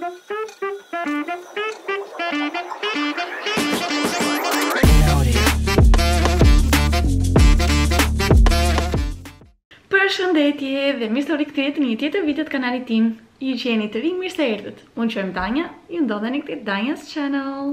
Përshëndetje dhe mirë se u rikthyer në një tjetër video të kanalit tim. Ju që jeni të rinj, mirë se erdhët. Unë quhem Danja, ju ndodheni këtij Danja's Channel.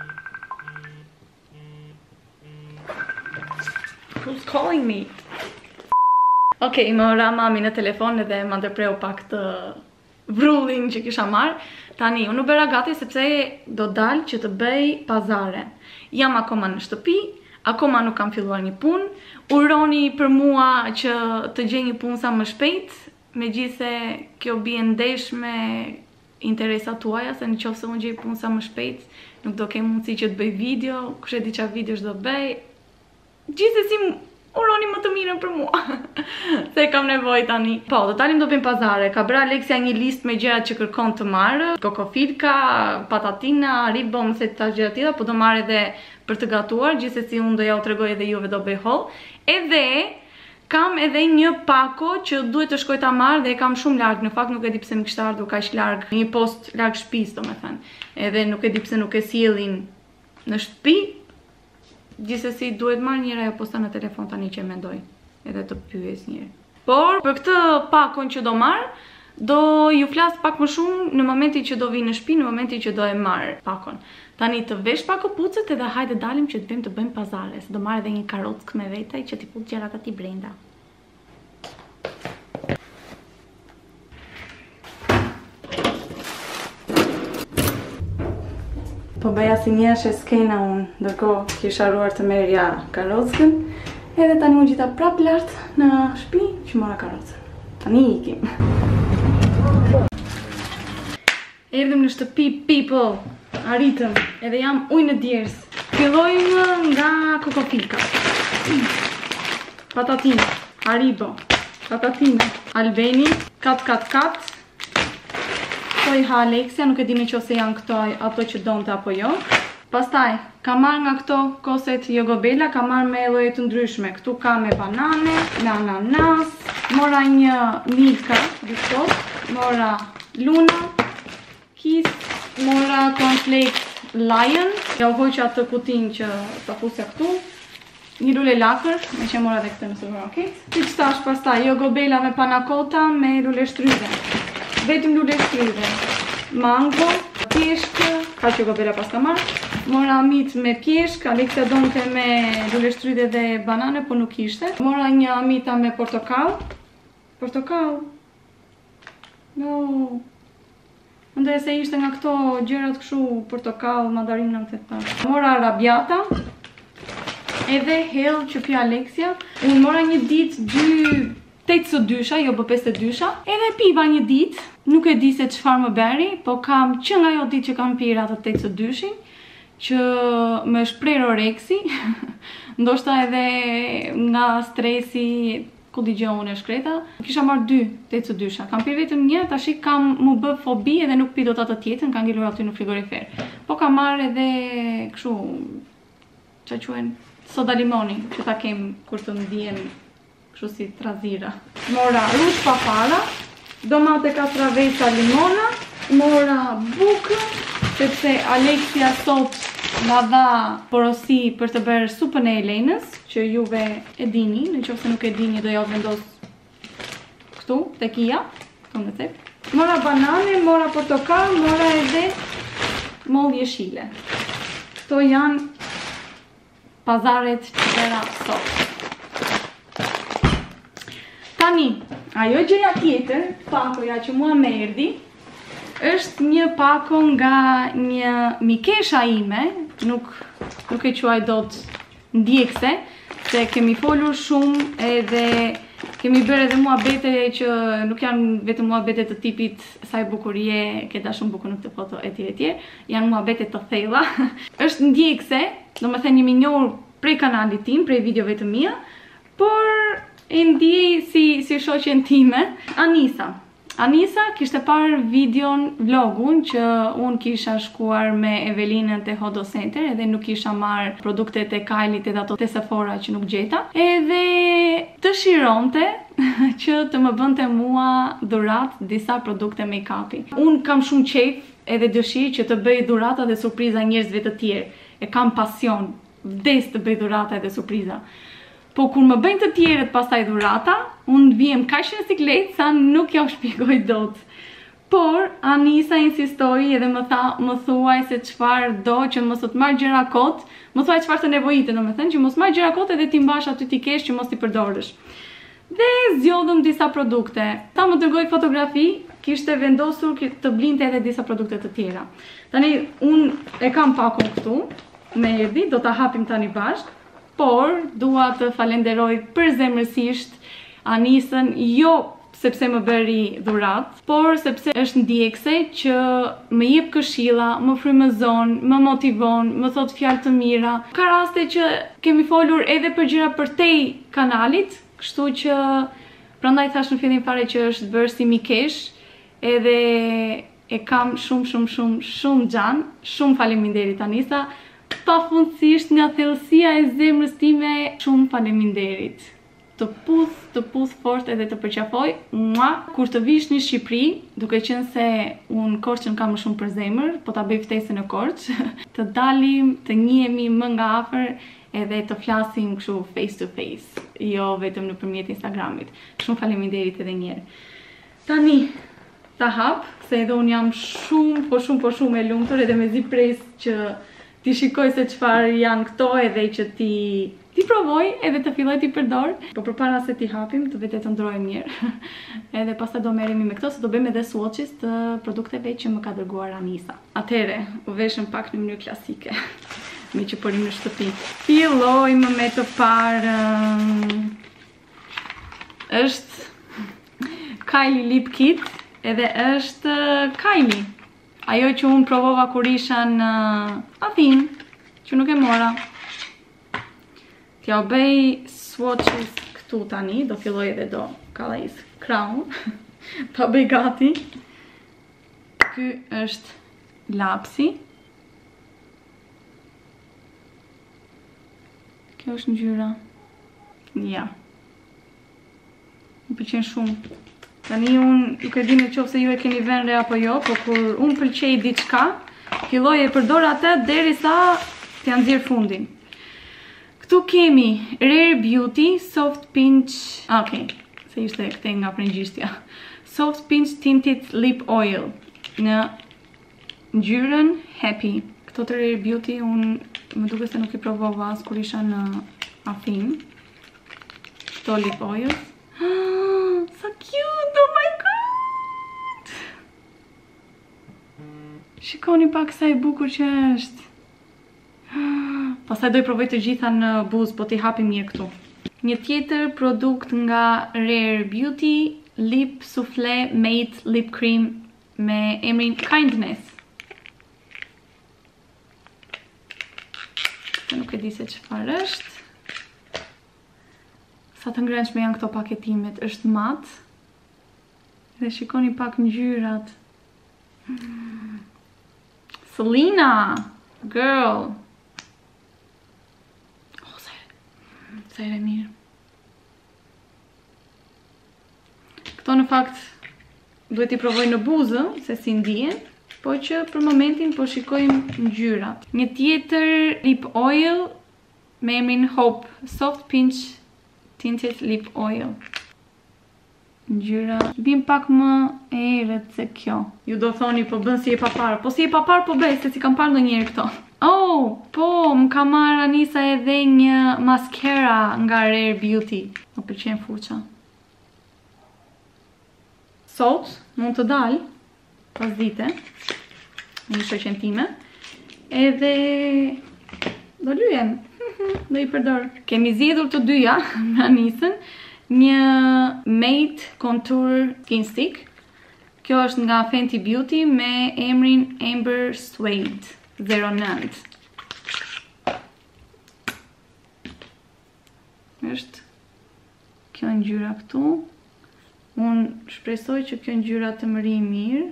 Who's calling me? Okej, më ora mami në telefon edhe më ndërpreu pak të vrullin që kisha marrë. Tani, unë u bëra gati sepse do dal që të bëj pazare. Jam akoma në shtëpi, akoma nuk kam filluar një punë. Uroni për mua që të gjej një punë sa më shpejt, megjithëse kjo bie ndesh me interesat tuaja, se nëse unë gjej punë sa më shpejt, nuk do kem mundësi që të bëj video, kush e di çfarë videosh do bëj. Gjithsesi uroni më të mirën për mua. Se kam nevojë tani. Po, do dalim do bëjmë pazare. Ka bërë Aleksia një listë me gjërat që kërkon të marrë, kokofilka, patatina, ribom, se ta gjëra tjera, po do marr edhe për të gatuar, gjithsesi unë do ja u tregoj edhe juve do bëj haul. Edhe kam edhe një pako që duhet të shkoj ta marr dhe e kam shumë larg. Në fakt nuk e di pse më kishte ardhur kaq larg, një post larg shtëpisë, domethënë. Edhe nuk e di pse nuk e sjellin në shtëpi. Gjithsesi duhet marr njëra ajo posta në telefon tani që mendoj, edhe të pyes njëherë. Por për këtë pakon që do marr, do ju flas pak më shumë në momentin që do vi në shtëpi, në momentin që do e marr pakon. Tani të vesh pak këpucët edhe hajde dalim që të bëjmë pazare, se do marr edhe një karrockë me vete që t'i fut gjërat aty brenda. Po bëja si njëshe skena unë, ndërkohë kisha haruar të merja karrockën, edhe tani unë gjitha prap lartë në shtëpi që mora karrockën. Tani ikim. Erdhëm në shtëpi, people, arritëm, edhe jam ujë në djerës. Fillojmë nga kokofilka. Patatina, haribo, patatina, albeni, kat. I ha Aleksia, nuk e dini nëse janë këto ato që donte apo jo. Pastaj, kam marrë nga këto koset jogobela, kam marrë me lloje të ndryshme. Këtu ka me banane, me ananas, mora një milka, biskot, mora luna, kis, mora cornflakes Lion, ja u hoqa atë kutin që ta fusja këtu. Një lule lakër, me që mora dhe këtë në supermarket. Siç thash, pastaj jogobela me panakota me lule shtrydhe. Vetëm lule shtrydhe, mango, pjeshkë, ka që jogobela pas ka marrë. Mora amit me pjeshkë, Aleksia donte me lule shtrydhe dhe banane, po nuk ishte. Mora një amita me portokall. Portokall? No. Mendoj se ishte nga këto gjërat kështu, portokall, mandarina, këtë. Mora arrabbiata. Edhe hell që pi Aleksia. Unë mora një ditë 8-2, jo bë 5-2, edhe piva një ditë, nuk e di se çfarë më bëri, po kam që nga jo ditë që kam pirë atë 8-2, që më shpreh oreksi, ndoshta edhe nga stresi, ku digjo unë e shkreta, kisha marrë 2 8-2, kam pirë vetëm një, tash kam mu bë fobi edhe nuk pi dot atë tjetër, kam ngelur aty në frigorifer. Po kam marrë edhe kështu, ç'a quhen, soda limoni, që ta kem kur të ndihem kështu si trazira. Mora rush papara, domate katravesa limona, mora bukë, sepse Aleksia sot ma dha porosi për të bërë supën e Elenës, që juve e dini, nëse nuk e dini do ja vendos këtu, tek ia, këtu në cep. Mora banane, mora portokall, mora edhe moll jeshile. Këto janë pazaret që bëra sot. Tani, ajo gjëja tjetër, pakoja që mua më erdhi, është një pako nga një mikesha ime, nuk e quaj dot ndjekse, se kemi folur shumë edhe kemi bërë edhe muhabete që nuk janë vetëm muhabete të tipit sa e bukurie, ke dashur bukur në këtë foto etj, janë muhabete të thella. Është ndjekse, domethënë një minjor prej kanalit tim, prej videove të mia, por e ndjej si shoqen time, Anisa kishte parë videon, vlogun që unë kisha shkuar me Evelinën te Hodo Center edhe nuk kisha marrë produktet e Kylie edhe ato te Sephora që nuk gjeta. Edhe dëshironte që të më bënte mua dhurat disa produkte make-upi. Unë kam shumë qejf edhe dëshirë që të bëj dhurata dhe surpriza njerëzve të tjerë. E kam pasion, vdes të bëj dhurata edhe surpriza. Po kur më bëjnë të tjerët pastaj dhurata, unë vjem kaq në siklet sa nuk ja u shpjegoj dot. Por Anisa insistoi edhe më thuaj se çfarë do që mos të marr gjëra kot, më thuaj çfarë të nevojite, domethënë që mos marr gjëra kot edhe ti mbash aty ti kesh që mos ti përdorësh. Dhe zgjodhëm disa produkte. Ta më dërgoj fotografi, kishte vendosur të blinte edhe disa produkte të tjera. Tani unë e kam pakun këtu, me erdhi, do ta hapim tani bashk, por dua të falenderoj përzemërsisht Anisën, jo sepse më bëri dhurat, por sepse është ndjekse që më jep këshilla, më frymëzon, më motivon, më thot fjalë të mira. Ka raste që kemi folur edhe për gjëra përtej kanalit, kështu që prandaj thash në fillim fare që është bërë si mikesh, edhe e kam shumë xhan. Shumë faleminderit Anisa. Pafundësisht nga thellësia e zemrës time, shumë faleminderit. Të puth fort edhe të përqafoj. Kur të vish në Shqipëri, duke qenë se unë Korçën kam më shumë për zemër, po ta bëj ftesën në Korçë, të dalim, të njihemi më nga afër edhe të flasim kështu face to face, jo vetëm nëpërmjet Instagramit. Shumë faleminderit edhe një herë. Tani ta hap, se edhe unë jam shumë e lumtur edhe mezi pres që ti shikoj se çfarë janë këto edhe që ti provoj edhe të filloj t'i përdor. Po përpara se t'i hapim, të vetë të ndrojmë mirë. Edhe pastaj do merremi me këto, se do bëjmë edhe swatches të produkteve që më ka dërguar Anisa. Atëre, u veshëm pak në mënyrë klasike, me që porim në shtëpi. Fillojmë me të parë. Është Kylie Lip Kit, edhe është Kylie. Ajo që unë provova kur isha në Athinë, që nuk e mora. T'ja bëj swatches këtu tani, do filloj edhe do Calais Crown. Ta bëj gati. Ky është lapsi. Kjo është ngjyra. Ja. Më pëlqen shumë. Tani unë nuk e di nëse ju e keni vënë re apo jo, po kur unë pëlqej diçka, filloj e përdor atë derisa t'ja nxjerr fundin. Këtu kemi Rare Beauty Soft Pinch, se ishte këte nga frëngjishtja. Soft Pinch Tinted Lip Oil në ngjyrën Happy. Këto të Rare Beauty unë më duke se nuk i provova as kur isha në Athinë. Këto lip oil. Sa cute, oh my god! Shikoni pak sa e bukur që është. Pastaj do i provoj të gjitha në buzë, po t'i hapim mirë këtu. Një tjetër produkt nga Rare Beauty, Lip Soufflé Matte Lip Cream me emrin Kindness. Nuk e di se çfarë është. Sa të ngrënshme janë këto paketimet, është mat. Dhe shikoni pak ngjyrat. Selena, girl. Sa e mirë. Këto në fakt duhet i provoj në buzë, se si ndihen, po që për momentin po shikojmë ngjyrat. Një tjetër lip oil me emrin Hope Soft Pinch Tinted Lip Oil. Ngjyra bim pak më e errët se kjo. Ju do thoni po bën si e papar. Po si e papar po bëj, se si kam parë ndonjëherë këto. Oh, po, më ka marrë Anisa edhe një mascara nga Rare Beauty. Më pëlqen fuqa. Sot mund të dal pas dite një shoqen time. Edhe do lyhem. Do i përdor. Kemi zgjedhur të dyja me Anisën një Matte Contour Skin Stick. Kjo është nga Fenty Beauty me emrin Amber Suede 09. Është kjo ngjyra këtu. Unë shpresoj që kjo ngjyra të më rijë mirë.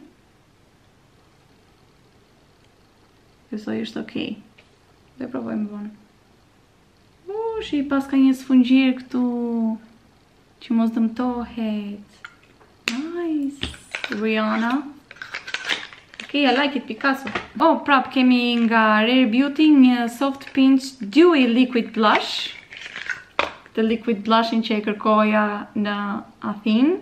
Besoj është okej. Dhe provojmë vonë. Shi pas ka një sfungjir këtu që mos dëmtohet. Nice. Rihanna. Okay, I like it, Picasso. Oh, prap, kemi nga Rare Beauty një Soft Pinch Dewy Liquid Blush. Këtë liquid blushin që e kërkoja në Athinë.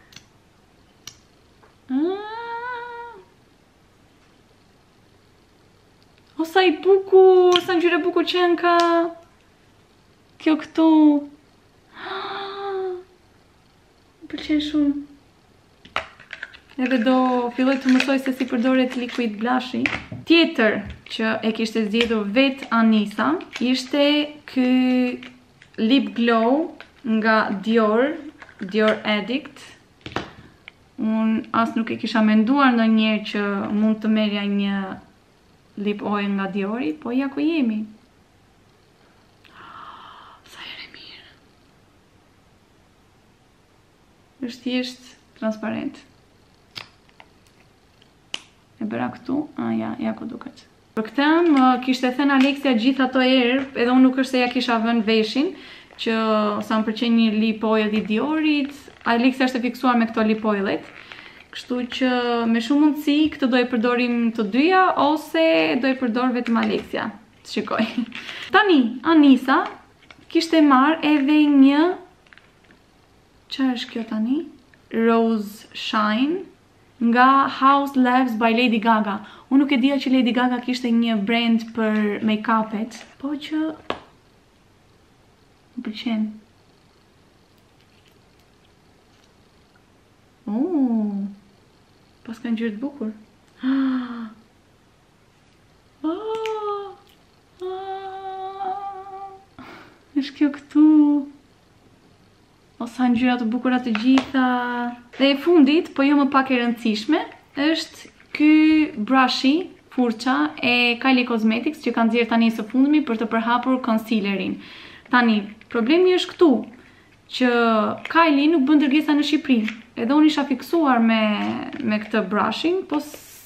O, sa i bukur, sa ngjyrë e bukur që ka kjo këtu. Më pëlqen shumë. Edhe do filloj të mësoj se si përdoret liquid blushi. Tjetër që e kishte zgjedhur vet Anisa ishte ky lip glow nga Dior Addict. Unë as nuk e kisha menduar ndonjëherë që mund të merrja një lip oil nga Diori, po ja ku jemi. Sa herë mirë. Është thjesht transparent. E bëra këtu, ja ku duket. Për këtë më kishte thënë Alexia gjithë ato herë, edhe unë nuk është se ja kisha vënë veshin, që sa më pëlqen një lip oil i Diorit, Alexia është e fiksuar me këto lip oilet, kështu që me shumë mundësi këtë do e përdorim të dyja, ose do e përdor vetëm Alexia. Shikoj. Tani, Anisa kishte marrë edhe një, çfarë është kjo tani? Rose Shine nga House Labs by Lady Gaga. Unë nuk e dija që Lady Gaga kishte një brand për make-upet, po që më pëlqen. Pas ka ngjyrë të bukur. Është kjo këtu. O, sa ngjyra të bukura të gjitha. Dhe e fundit, po jo më pak e rëndësishme, është ky brushi, furça e Kylie Cosmetics që kanë nxjerrë tani së fundmi për të përhapur concealerin. Tani, problemi është këtu, që Kylie nuk bën dërgesa në Shqipëri. Edhe unë isha fiksuar me këtë brushin, po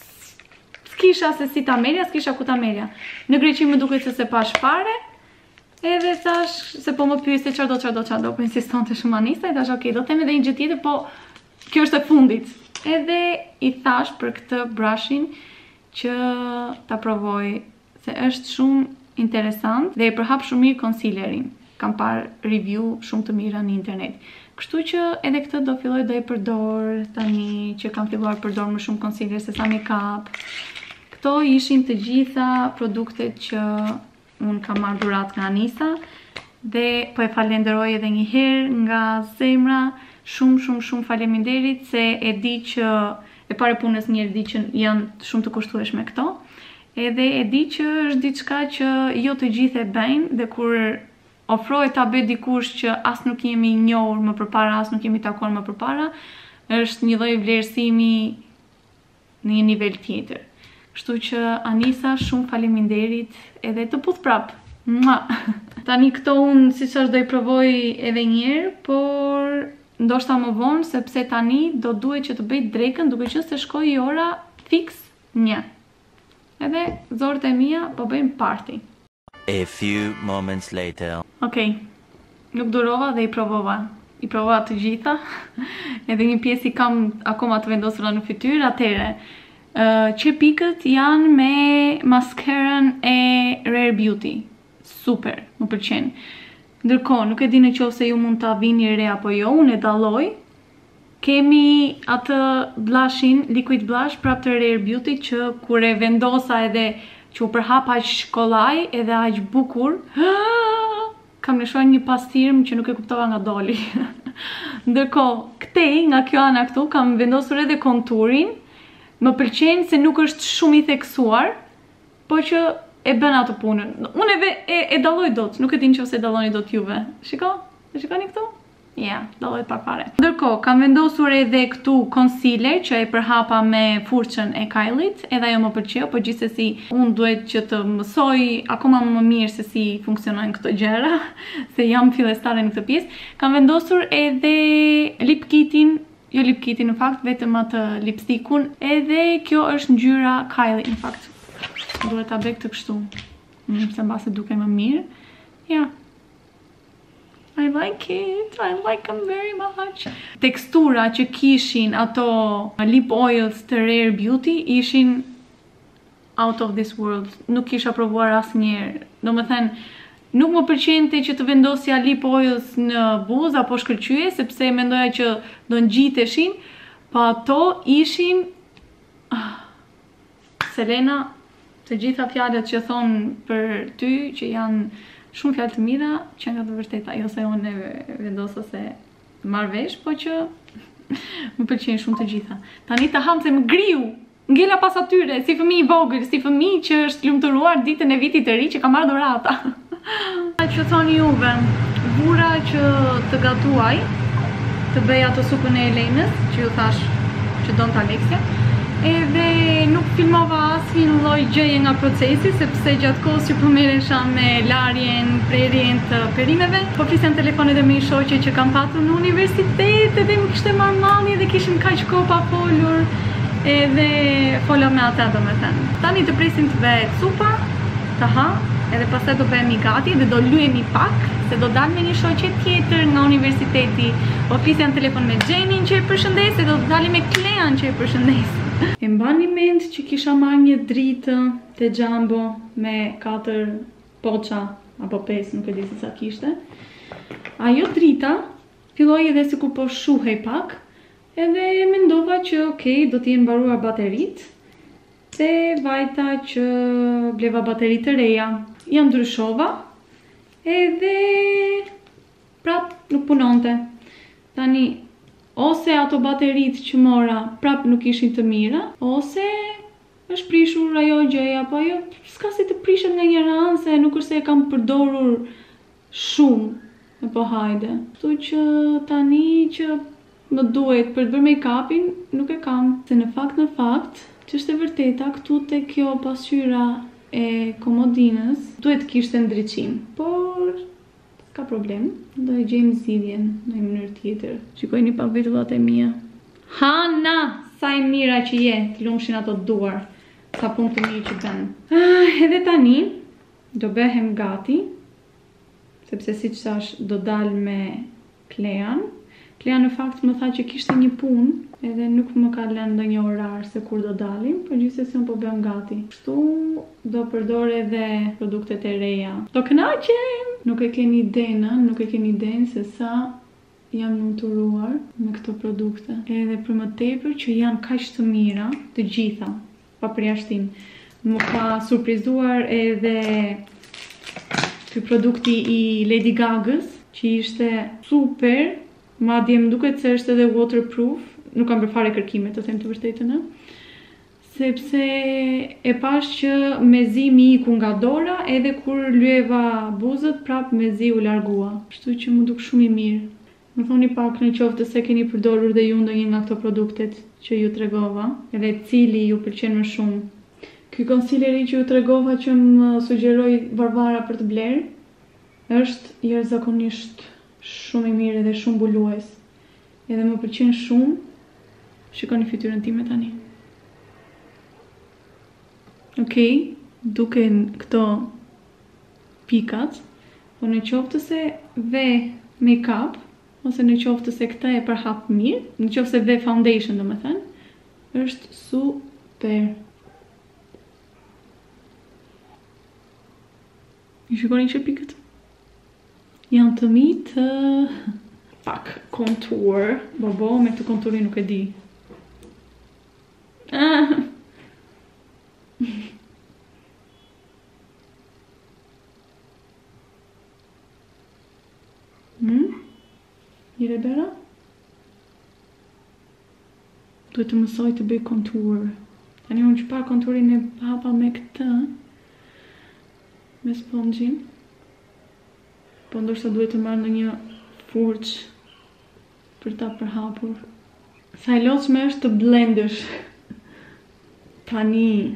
s'kisha se si ta merja, s'kisha ku ta merja. Në Greqi më duket se pash fare, edhe thash se po më pyeste çfarë do, po insistonte shumë Anisa, i thash okay, do të them edhe një gjë tjetër, po kjo është e fundit. Edhe i thash për këtë brushin që ta provoj, se është shumë interesant dhe e përhap shumë mirë concealerin. Kam parë review shumë të mira në internet. Kështu që edhe këtë do filloj do e përdor tani që kam filluar përdor më shumë concealer se sa make-up. Këto ishin të gjitha produktet që unë kam marrë dhurat nga Anisa dhe po e falenderoj edhe një herë nga zemra. Shumë faleminderit se e di që e pare punës njerë di që janë shumë të kushtueshme këto. Edhe e di që është diçka që jo të gjithë e bëjnë dhe kur ofroj ta bëj dikush që as nuk jemi njohur më përpara, as nuk jemi takuar më përpara, është një lloj vlerësimi në një nivel tjetër. Kështu që Anisa, shumë faleminderit edhe të puth prap. Tani këto unë siç është do i provoj edhe një herë, por ndoshta më vonë, sepse tani do duhet që të bëj drekën duke qenë se shkoj ora fix 1. Edhe zorët e mia po bëjmë party. A few moments later. Okej, nuk durova dhe i provova. I provova të gjitha. Edhe një pjesë i kam akoma të vendosura në fytyrë, atëre. Që pikët janë me maskerën e Rare Beauty. Super, më pëlqen. Ndërkohë, nuk e di në qoftë se ju mund ta vini re apo jo, unë e dalloj. Kemi atë blushin, liquid blush, prap të Rare Beauty, që kur e vendosa edhe që u përhap aq kollaj edhe aq bukur, kam lëshuar një pastirm që nuk e kuptova nga doli. Ndërkohë, këtej, nga kjo ana këtu, kam vendosur edhe konturin. Më pëlqen se nuk është shumë i theksuar, po që e bën atë punën. Unë e dalloj dot, nuk e di nëse e dalloni dot juve. Shikoni këtu? Ja, dalloj pak fare. Ndërkohë, kam vendosur edhe këtu concealer që e përhapa me furçën e Kylie-t, edhe ajo më pëlqeu, po gjithsesi unë duhet që të mësoj akoma më mirë se si funksionojnë këto gjëra, se jam fillestare në këtë pjesë. Kam vendosur edhe lip kitin, jo lip kitin në fakt, vetëm atë lipstickun, edhe kjo është ngjyra Kylie në fakt. Duhet ta bëj këtë kështu. Se mbase duke më mirë. Ja. I like it, I like them very much. Tekstura që kishin ato lip oils të Rare Beauty ishin out of this world. Nuk kisha provuar asnjëherë. Domethënë, nuk më pëlqente që të vendosja lip oils në buzë apo shkëlqye, sepse mendoja që do ngjiteshin, pa ato ishin Selena, të gjitha fjalët që thon për ty, që janë shumë fjalë të mira, që nga të vërteta, jo se unë e vendos ose marr vesh, po që më pëlqejnë shumë të gjitha. Tani të ham se më griu, ngela pas atyre, si fëmijë i vogël, si fëmijë që është lumturuar ditën e vitit të ri që ka marrë dhurata. Që thoni juve, vura që të gatuaj, të bëj ato supën e Elenës, që ju thash që donte Aleksia, edhe nuk filmova asnjë lloj gjëje nga procesi, sepse gjatë kohës që po merresha me larjen, prerjen të perimeve, po flisja në telefon edhe me një shoqe që kam patur në universitet, edhe më kishte marrë malli dhe kishim kaq kohë pa folur, edhe fola me ata domethënë. Tani të presim të bëhet supa, të ha, edhe pastaj do bëhemi gati dhe do luajemi pak, se do dal me një shoqe tjetër nga universiteti. Po flisja në telefon me Xhenin që e përshëndes, dhe do dalim me Klean që e përshëndes. E mbani mend që kisha marrë një dritë te Jumbo me 4 poça apo 5, nuk e di se sa kishte. Ajo drita filloi edhe sikur po shuhej pak, edhe mendova që okay, do të jenë mbaruar bateritë, dhe vajta që bleva bateri të reja. Ja ndryshova, edhe prap nuk punonte. Tani ose ato baterit që mora prap nuk ishin të mira, ose është prishur ajo gjëja, apo ajo s'ka si të prishet nga njëra anë, se nuk është se e kam përdorur shumë, apo hajde. Kështu që tani që më duhet për të bërë make-upin, nuk e kam. Se në fakt, që është e vërteta, këtu te kjo pasqyra e komodinës, duhet kishte ndriçim, por ka problem, do e gjejmë zgjidhjen në një mënyrë tjetër. Shikojini pak vitullat e mia. Hana, sa e mira që je, të lumshin ato duar, sa punë të mirë që bën. Edhe tani do bëhem gati, sepse siç thash do dal me Klean. Klean në fakt më tha që kishte një punë, edhe nuk më ka lënë ndonjë orar se kur do dalim, por gjithsesi unë po bëhem gati. Kështu do përdor edhe produktet e reja. Do kënaqem! Nuk e keni idenë se sa jam lumturuar me këto produkte. Edhe për më tepër që janë kaq të mira, të gjitha, pa përjashtim. Më ka surprizuar edhe ky produkti i Lady Gagës, që ishte super, madje më duket se është edhe waterproof. Nuk kam bërë fare kërkime, të them të vërtetën, sepse e pash që mezi mi iku nga dora, edhe kur lyeva buzët, prap mezi u largua. Kështu që më duk shumë i mirë. Më thoni pak në qoftë se keni përdorur dhe ju ndonjë nga këto produktet që ju tregova, edhe cili ju pëlqen më shumë. Ky concealeri që ju tregova që më sugjeroi Varvara për të bler, është jashtëzakonisht shumë i mirë dhe shumë mbulues. Edhe më pëlqen shumë. Shikoni fytyrën time tani. Okej, duken këto pikat, po në qoftë se ve make-up, ose në qoftë se këta e përhap mirë, në qoftë se ve foundation domethënë, është super. Ju shikoni që pikët? Janë të mi të pak contour, bobo me këtë conturin nuk e di. Njëre bera? Duhet të mësoj të bëj contour. Tani unë që pa conturin e hapa me këtë, me spongjin, po ndoshta duhet të marrë në një furç për ta përhapur. Sa e lodhshme është të blendësh. Tani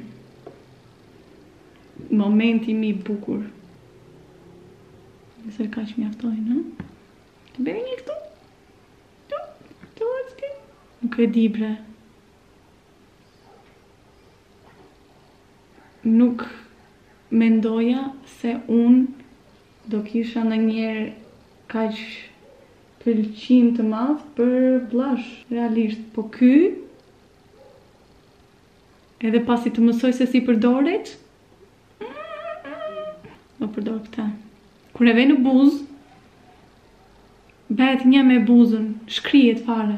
momenti mi bukur. Nëse kaq mjaftojnë, të bëni një këtu? Nuk e di bre. Nuk mendoja se unë do kisha ndonjëherë kaq pëlqim të madh për blush, realisht. Po ky Edhe pasi të mësoj se si përdoret, do përdor këta. Kur e vej në buzë, bëhet një me buzën, shkrihet fare.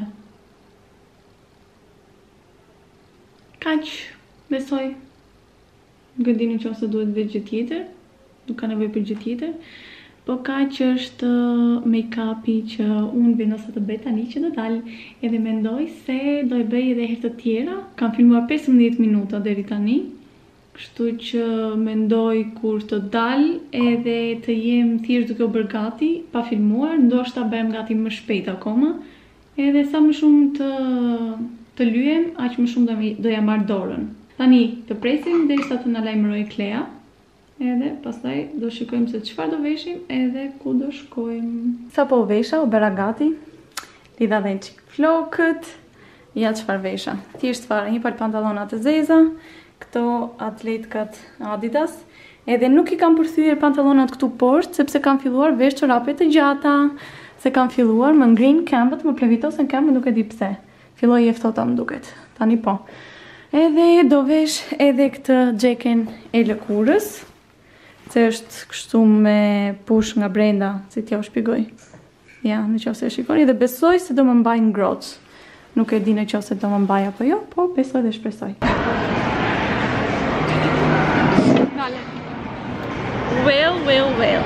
Kaq, besoj. Nuk e dini nëse duhet veç gjë tjetër, nuk ka nevojë për gjë tjetër, po kaq është make-upi që unë vendosa të bëj tani që do dal, edhe mendoj se do e bëj edhe herë të tjera. Kam filmuar 15 minuta deri tani, kështu që mendoj kur të dal edhe të jem thjesht duke u bërë gati, pa filmuar, ndoshta bëhem gati më shpejt akoma, edhe sa më shumë të lyem, aq më shumë do ja marr dorën. Tani të presim derisa të na lajmëroj Klea, edhe pastaj do shikojmë se çfarë do veshim edhe ku do shkojmë. Sa po vesha, u bëra gati, lidha dhe çik flokët, ja çfarë vesha. Thjesht fare, një palë pantallona të zeza, këto atletkat Adidas, edhe nuk i kam përthyer pantallonat këtu poshtë, sepse kam filluar vesh çorape të gjata, se kam filluar më ngrin këmbët, më plevitosen këmbët, nuk e di pse. Filloi e ftohta më duket. Tani po. Edhe do vesh edhe këtë xheken e lëkurës, se është kështu me push nga brenda, si t'ja u shpjegoj. Ja, nëse e shikoni, dhe besoj se do më mbaj ngrohtë. Nuk e di nëse do më mbaj apo jo, po besoj dhe shpresoj. Dale. Well.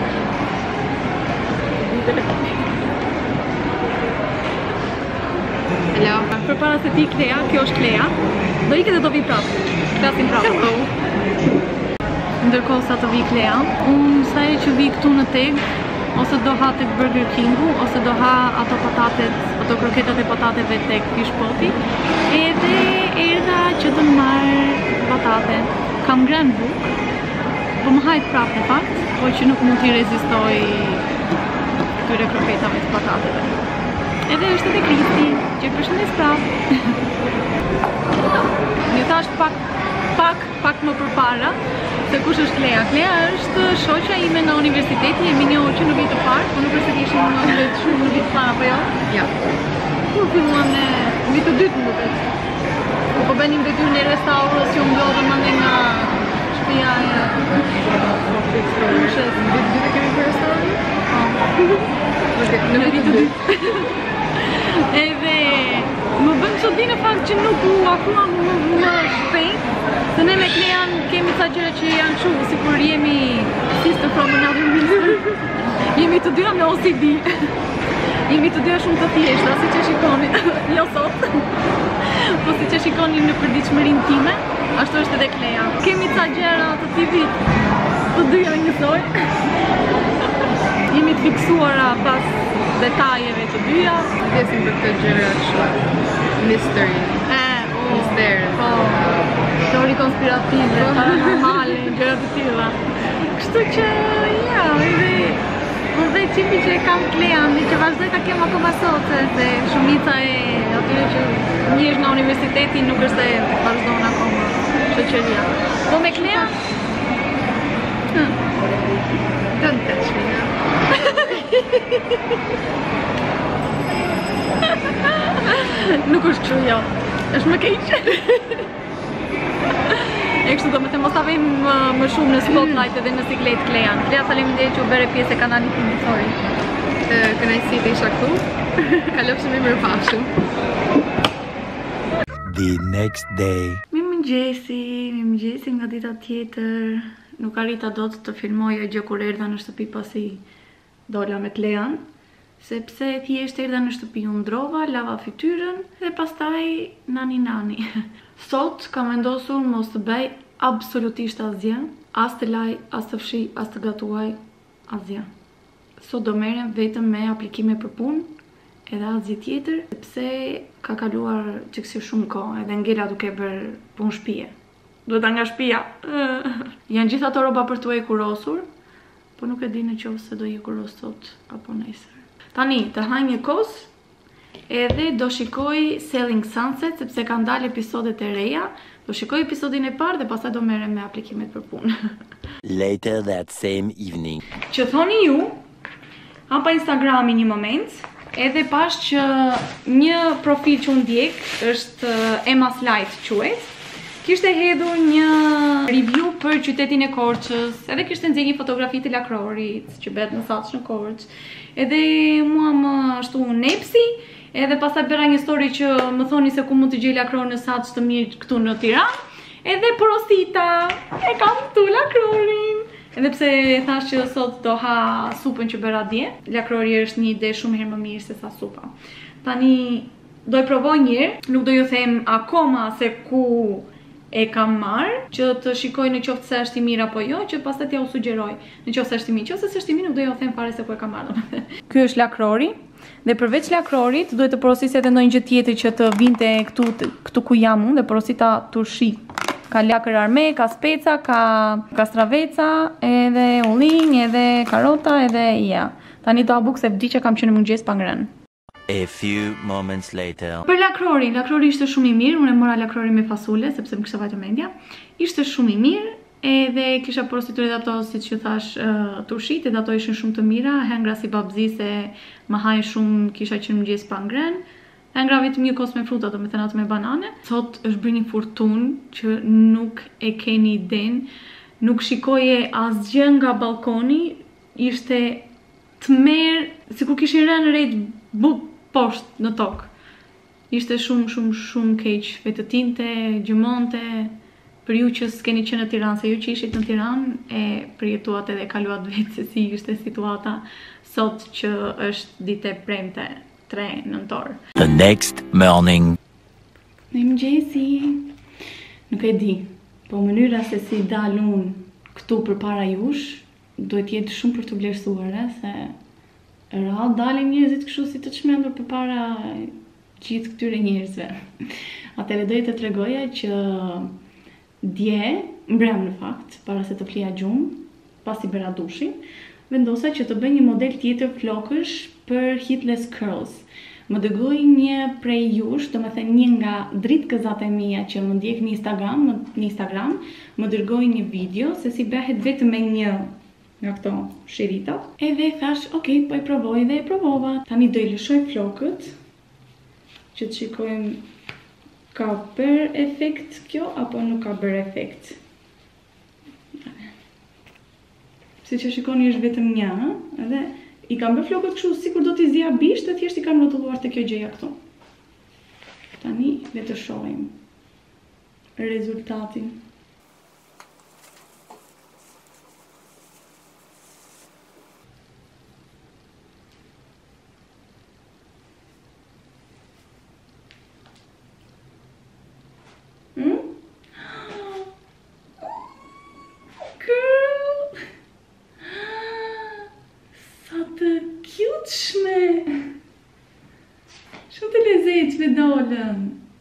Hello. Përpara se ti Klea, kjo është Klea. Do ikë dhe do vi prapë. Klasin prapë. Hello. Ndërkohë sa të vi Klea, unë sa e që vi këtu në Teg, ose do ha tek Burger Kingu, ose do ha ato kroketat e patateve tek fish poti, edhe erdha që të marr patate. Kam ngren bukë, po më hajt prapë në fakt, po që nuk mund t'i rezistoj këtyre kroketave të patateve. Edhe është edhe Kristi, që përshëndes prapë. Një thash pak më përpara, se kush është Klea. Klea është shoqja ime nga universiteti, jemi njohur që në vit të parë, po nuk është se ishim në universitet shumë në vit të parë, apo jo? Ja. Kur filluam në vit të dytë, më duket. Po bënim detyrën e restaurës që u ndodhëm ande nga shtëpia e fushës. Në vit të dytë kemi për restaurën? Në vit të dytë. Edhe më bën çudi në fakt që nuk u afruam më shpejt, se ne me Klean kemi ca gjëra që janë kështu, sikur jemi sister from another mister. Jemi të dyja me OCD. Jemi të dyja shumë të thjeshta, siç e shikoni. Jo sot. Po siç e shikoni në përditshmërinë time, ashtu është edhe Klea. Kemi ca gjëra të tipit të dyja njësoj. Jemi të fiksuara pas detajeve të dyja. Desim për këtë gjëra shumë mystery. Po, teori konspirative, paranormale, gjëra të tilla. Kështu që, ja, edhe qipi që e kam Klean, që vazhdoj ta kem akoma sot, se shumica e atyre që njesh nga universiteti nuk është se vazhdon akoma shoqëria. Po me Klean? Don't touch me now. Nuk është kështu, jo. Është më keq. E kështu do më të mos ta vejmë më shumë në spotlight edhe në siklet Klean. Klea, faleminderit që u bëre pjesë e kanalit tim, sorry. Kënaqësi të isha këtu. Kalofshim me mirëpafshim. The next day. Mirëmëngjesi nga dita tjetër. Nuk arrita dot të filmoja gjë kur erdha në shtëpi pasi dola me Klean, sepse thjesht erdha në shtëpi, u ndrova, lava fytyrën dhe pastaj nani. Sot kam vendosur mos të bëj absolutisht asgjë, as të laj, as të fshi, as të gatuaj, asgjë. Sot do merrem vetëm me aplikime për punë, edhe asgjë tjetër, sepse ka kaluar çiksi shumë kohë, edhe ngela duke bërë punë shtëpie. Duhet nga shtëpia. Janë gjithë ato rroba për t'u hekurosur, po nuk e di nëse do hekuros sot apo nesër. Tani, të haj një kos, edhe do shikoj Selling Sunset, sepse kanë dalë episodet e reja. Do shikoj episodin e parë dhe pastaj do merrem me aplikimet për punë. Later that same evening. Që thoni ju, hapa Instagrami një moment, edhe pash që një profil që unë ndjek është Emma's Life quhet, Kishte hedhur një review për qytetin e Korçës, edhe kishte nxjerrë një fotografi të lakrorit që bëhet në Saç në Korçë. Edhe mua më ashtu nepsi, edhe pastaj bëra një story që më thoni se ku mund të gjej lakror në Saç të mirë këtu në Tiranë. Edhe porosita, e kam këtu lakrorin. Edhe pse thash që sot do ha supën që bëra dje, lakrori është një ide shumë herë më mirë se sa supa. Tani do e provoj njërë, nuk do ju them akoma se ku e kam marrë, që të shikoj në qoftë se është i mirë apo jo, që pastaj t'ja u sugjeroj në qoftë se është i mirë. Nëse s'është i mirë, nuk do ju them fare se ku e kam marrë. Ky është lakrori, dhe përveç lakrorit, duhet të porositë edhe ndonjë gjë tjetër që të vinte këtu ku jam unë, dhe porosita turshi. Ka lakër arme, ka speca, ka straveca, edhe ullinj, edhe karota, edhe ja. Tani do abuk se vdi që kam qenë në mëngjes pa ngrënë. A few moments later. Për lakrori ishte shumë i mirë, unë e mora lakrori me fasule, sepse më kishte vajtur mendja. Ishte shumë i mirë, edhe kisha porositur edhe ato, siç ju thash, turshit, edhe ato ishin shumë të mira, hengra si babzi se më haj shumë, kisha qenë mëngjes pa ngrënë. Hengra vetëm një kos me fruta, do me thënë ato me banane. Sot është bërë një furtunë që nuk e keni idenë, nuk shikoje asgjë nga balkoni, ishte tmerr, sikur kishin rënë rejt buk poshtë në tokë. Ishte shumë keq, vetëtinte, gjëmonte, për ju që s'keni qenë në Tiranë, se ju që ishit në Tiranë, e përjetuat edhe kaluat vetë se si ishte situata sot që është dite premte, 3 nëntor. The next morning. Në mëngjesi, nuk e di, po mënyra se si dal unë këtu përpara jush, duhet jetë shumë për të vlerësuar, se dalin njerëzit kështu si të çmendur përpara gjithë këtyre njerëzve. Atëherë do të tregoja që dje, mbrëm në fakt, para se të flija gjumë, pasi bëra dushin, vendosa që të bëj një model tjetër flokësh për Hitless Curls. Më dëgoi një prej jush, do me thënë një nga dritkëzat e mia që më ndjek në Instagram, më dërgoi një video se si bëhet vetëm me një nga këto shirita. Edhe thash, ok, po e provoj dhe e provova. Tani do i lëshoj flokët, që të shikojmë ka bërë efekt kjo, apo nuk ka bërë efekt. Si që shikoni është vetëm një, edhe i kam bërë flokët kështu, sikur do t'i zja bisht, dhe thjesht i kam rrotulluar të kjo gjëja këtu. Tani, le të shohim rezultatin. Shumë të lezetshme dolën.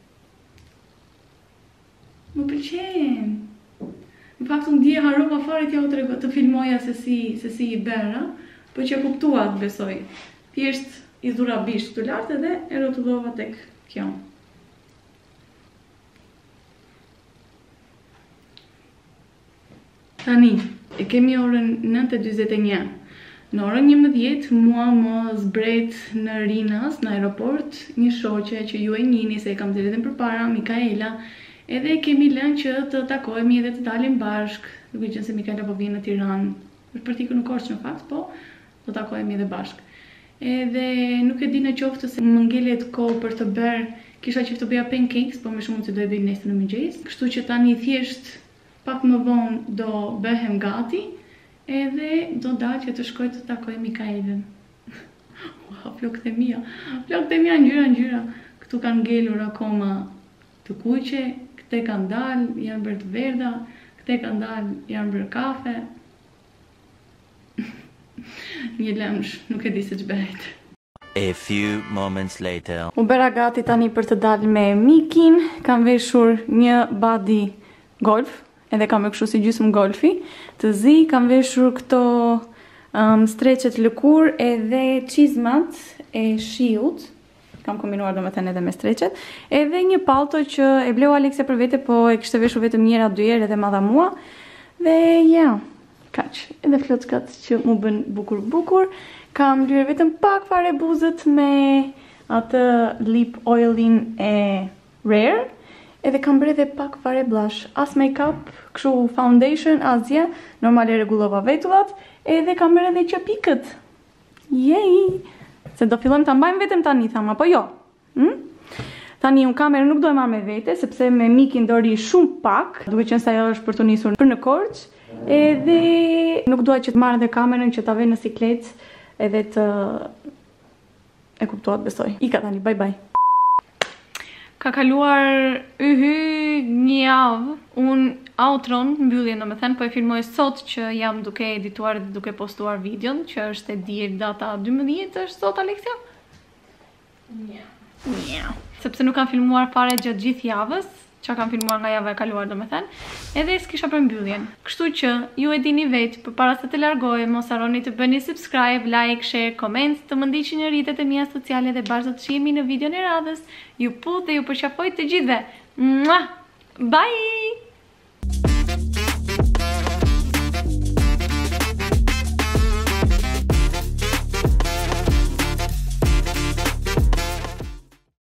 Më pëlqen. Në fakt unë dje harrova fare t'ja u tregoj të filmoja se si i bëra, po që kuptuat besoj. Thjesht i dhura bisht këtu lart edhe e rrotullova tek kjo. Tani, e kemi orën 9:41. Në orën 11, mua më zbret në Rinas, në aeroport, një shoqe që ju e njihni se e kam zgjedhur përpara, Mikaela, edhe kemi lënë që të takohemi edhe të dalim bashk, duke qenë se Mikaela po vjen në Tiranë. Është për t'ikën në Korçë në fakt, po do takohemi edhe bashk. Edhe nuk e di në qoftë se më ngelet kohë për të bërë, kisha qejf të bëja pancakes, po më shumë se do e bëj nesër në mëngjes. Kështu që tani thjesht pak më vonë do bëhem gati. Edhe do dalë që të shkoj të takoj Mikaelën. Ua, flokët e mia ngjyra. Këtu kanë ngelur akoma të kuqe, këte kanë dalë, janë bërë të verdha, këte kanë dalë, janë bërë kafe. Një lëmsh, nuk e di se ç'bëhet. A few moments later. U bëra gati tani për të dalë me Mikin, kam veshur një body golf, edhe kam e kështu si gjysmë golfi, të zi, kam veshur këto streqet lëkur edhe çizmat e shiut, kam kombinuar do me thënë edhe me streqet, edhe një palto që e bleu Aleksia për vete, po e kishte veshur vetëm njëra 2 herë edhe madha mua, dhe ja, kaq, edhe flockat që mu bën bukur, kam lyer vetëm pak fare buzët me atë lip oilin e Rare, Edhe kam bre dhe pak fare blush. As make-up, kështu foundation, asgjë. Normale rregullova vetullat. Edhe kam bre dhe që pikët. Jej! Se do fillojmë ta mbajmë vetëm tani, tham, apo jo? Tani unë kamerën nuk do e marrë me vete, sepse me mikin do ri shumë pak, duke qenë se ajo është për të nisur për në Korçë, edhe nuk dua që të marrë dhe kamerën që ta vë në siklet, edhe të e kuptuat besoj. Ika tani, bye bye. Ka kaluar një javë, unë outron, mbylljen domethënë, po e filmoj sot që jam duke edituar dhe duke postuar videon, që është e diel data 12 është sot, Aleksia? Njau. Sepse nuk kam filmuar fare gjatë gjithë javës, që kam filmuar nga java e kaluar domethënë, edhe s'kisha për mbylljen. Kështu që ju e dini vetë, përpara se të largohem, mos harroni të bëni subscribe, like, share, comment, të më ndiqni në rrjetet e mia sociale dhe bashkë do të shihemi në videon e radhës. Ju puth dhe ju përqafoj të gjithëve. Bye!